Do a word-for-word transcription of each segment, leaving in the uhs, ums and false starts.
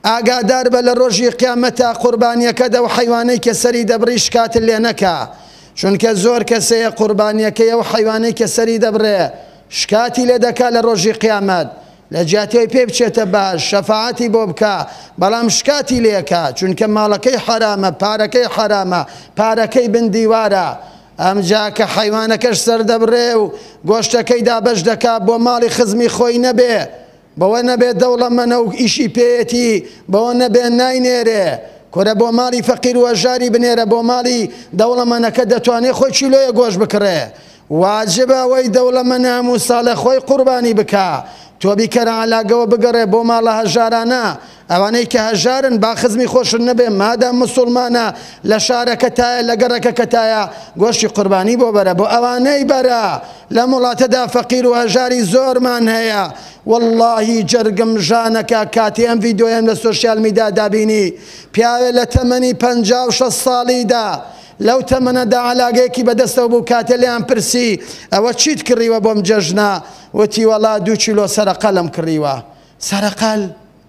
ئاگادار بە لە ڕۆژی قیامەتە قوربانیەکەدا و حەیوانەی کە سەری دەبڕی شکاتت لێ نەکا، چونکە زۆر کەسەیە قوربانیەکەی و حەیوانەی کە سەری دەبڕێ شکاتی لێ دەکا لە ڕۆژی قیامەت، لە جیاتەوەی پێ بچێتە باش شەفاعەتی بۆ بکە، بەڵام شکاتی لێکە، چونکە ماڵەکەی حرامە، پارەکەی حرامە، پارەکەی بندیوارە. ئەمجا کە حەیوانەکەش سەر دەبڕێ و گۆشتەکەی دابەش دەکا بۆ ماڵی خزمی خۆی نەبێ، بەوە نەبێ دەوڵەمەنە و ئیشی پێیەتی، بەوە نەبێ ناینێرێ، کورە بۆ ماڵی فەقیر و ئەژاری بنێرە، بۆ ماڵی دەوڵەمەنەکە دەتوانێت خۆی چیلۆیە گۆشت بکڕێ. واجبە ئەوەی دەوڵەمەنە هەموو ساڵە خۆی قوربانی بکە، تۆ بیکەرە عەلاگەوە بگەڕێ بۆ ماڵە هەژارانە، ئەوانەی کە هەژارن با خزمی خۆشن نەبێ، مادام مسڵمانە لە شارەکەتایە لە گەڕەکەکەتایە گۆشتی قوربانی بۆ بەرە، بۆ ئەوانەی بەرە. لە وڵاتەدا فەقیر و هەژاری زۆرمان هەیە، واللهی جەرگم ژانەکە کاتی ئەم ڤیدۆیەم لە سۆشیال میدیا دابینی، پیاوێ لە تەمەنی پەنجا و شەش ساڵیدا لەو تەمەنەدا عەلاگەیەکی بەدەستەوە بوو، کاتێ لێیان پرسی ئەوە چیت کڕیوە بۆم جەژنە؟ وتی وەڵا دوو چیلۆ سەرەقەلم کڕیوە. سەرەقەل؟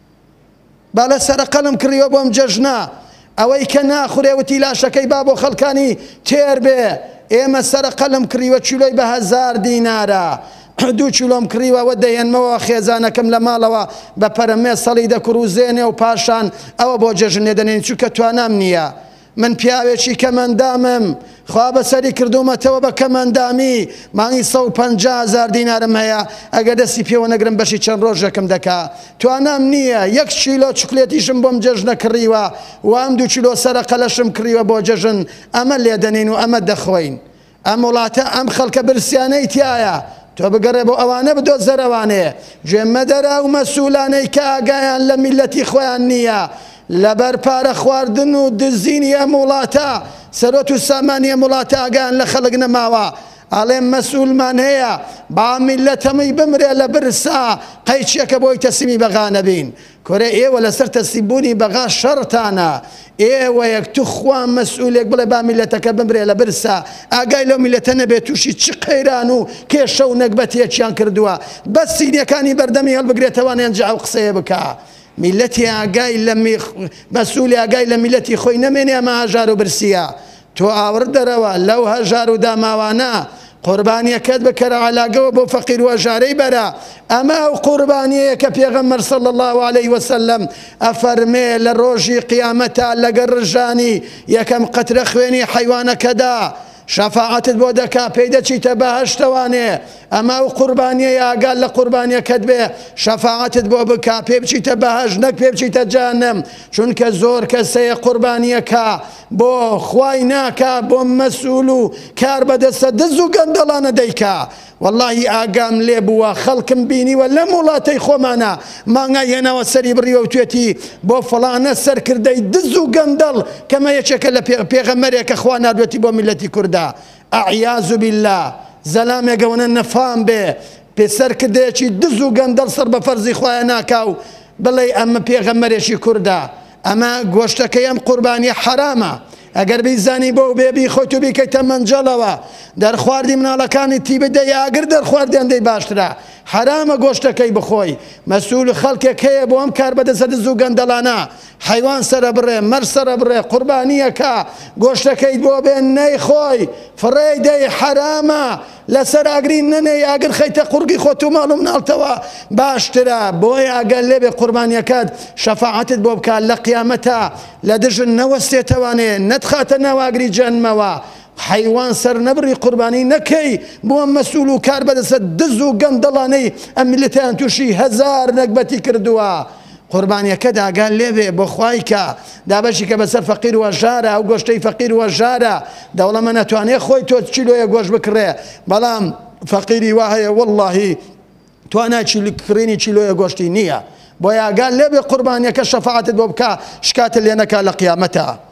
باڵە سەرەقەلم کڕیوە بۆم جەژنە. ئەوەی کە ناخورێ وتی لاشەکەی با بۆ خەڵکانی تێر بێ، ئێمە سەرەقەلم کڕیوە چیلۆی بە هەزار دینارە، دوو چیلۆم کڕیوەوە دەیەنمەوە خێزانەکەم لە ماڵەوە بە پەرەمێ سەڵی دەکروزێنێ و پاشان ئەوە بۆ جەژنێ دەنێن، چونکە توانام نییە. من پیاوێکی کەمەندامم، خوا بەسەری کردومەتەوە بە کەمەندامی، مانگی سە و پەنجا هەزار دینارم هەیە، ئەگەر دەستی پێوە نەگرم بەشی چەند ڕۆژێکم دەکا، توانام نییە. یەک چیلۆ چوکلێتیشم بۆم جەژنە کڕیوە، وام دوو چیلۆ سەرەقەلەشم کڕیوە بۆ جەژن، ئەمە لێدەنین و ئەمە دەخۆین. ئەم وڵاتە ئەم خەڵکە برسیانەی تایە، تۆ بگەڕێ بۆ ئەوانە بدۆ زەرەوانەیە، گوێمە دەرا و مەسوولانەی کە ئاگایان لە میلەتی خۆیان نییە، لەبەر پارە خواردن و دزینی ئەم وڵاتە، سەرۆت و سامانی ئەم وڵاتە ئاگایان لە خەڵک نەماوە، ئەڵێ مەسوولمان هەیە با میلەت هەمووی بمرێ لە برسا، قەیچیەکە بۆی تەسلیمی بەغا نەبین. کورە ئێوە لەسەر تەسلیمبوونی بەغا شەڕتانە، ئێوە یەک تو خوا مەسئولێک بڵێ با میلەتەکە بمرێ لە برسا، ئاگای لەو میلەتە نەبێت تووشی چ قەیران و کێشە و نەکبەتێکیان کردووە، بەس سینیەکانی بەردەمی هەڵبگرێتەوانیان جا ئەو قسەیە بکە. میلەتی ئاگای لە مەسئولی ئاگای لە میلەتی خۆی نەمێنێ، ئەمە هەژار و برسیە. تۆ ئاور دەرەوە لەو هەژار و داماوانە قوربانیەکەت بکەرە عەلاگەوە بۆ فەقیر و هەژارەی بەرە. ئەمە ئەو قوربانیەیە کە پێغەمبەر صلی الله علیه وسلم ئەفەرمێ لە ڕۆژی قیامەتە لەگەڵ ڕژانی یەکەم قەترە خوێنی حەیوانەکەدا شەفاعەتت بۆ دەکا، پێی دەچیتە بەهەشتەوانێ. ئەمە ئەو قوربانیەیە ئاگال لە قوربانیەکەت بێ، شەفاعەتت بۆ بکا، پێ بچیتە بەهەشت، نەک پێ بچیتە جەهەنەم، چونکە زۆر کەسەیە قوربانیەکە بۆ خوای ناکا، بۆ مەسئول و کار بەدەستە دز و گەندەڵانە دەیکا. واللهی ئاگام لێ بووە، خەڵکم بینیوە لەم وڵاتەی خۆمانە مانگا هێناوە سەری بڕیوە و توێتی بۆ فڵانە سەرکردەی دز و گەندەڵ، کەمە یەکێکە لە پێغەمبەرێکە خوا ناردوێتی بۆ میلەتی کووردا. ئەعیاذ بالله، زەلامێکەوەنە نەفام بێ پێسەرکردەیەکی دز و گەندەڵ سەر بە فەرزی خوایە ناکا و بڵێ ئەمە پێغەمبەرێکی کووردا. ئەمە گۆشتەکەی ئەم قوربانیە حرامە. ئەگەر بیزانی بۆ بێبی خۆت و بیکەیتە مەنجەڵەوە، دەرخواردی مناڵەکانی تی بدەی، ئاگر دەرخواردیان دەی باشترە، حرامە گۆشتەکەی بخۆی. مەسئول خەڵکێک هەیە بۆ ئەم کار بەدەستە دز و گەندەڵانە، حەیوان سەرە بڕێ، مەر سەرە بڕێ، قوربانیەکە گۆشتەکەی بۆ بێن نەیخۆی، فڕێی دەی، حرامە، لەسەر ئاگرین نەنێی، ئاگر خەیتە قورگی خۆت و ماڵ و مناڵتەوە باشترە. بۆی ئاگەر لێبێ قوربانیەکەت شەفاعەتت بۆ بکات لە قیامەتە، لە دژن نەوەستێتەوانێ، نەتخاتە ناو ئاگری جەهەنەمەوە. حەیوان سەر نەبڕی قوربانی نەکەی، بۆ ئەم مەسئول و کار بەدەستە دز و گەندەڵانەی ئەم میلەتیان تووشی هەزار نەکبەتی کردووە. قوربانیەکە داگال لێبێ بۆ خوای کە دابەشی کە بەسەر فەقیر و هەژارە، ئەو گۆشتەی فەقیر و هەژارە، دەوڵەمە نەتوانێت خۆی تۆ چیلۆیە گۆشت بکڕێ، بەڵام فەقیری وا هەیە واللهی توانای کڕینی چیلۆیە گۆشتی نییە. بۆ ئاگال لێبێ قوربانیەکە شەفاعەتت بۆ بکە، شکاتت لێ نەکا لە قیامەتە.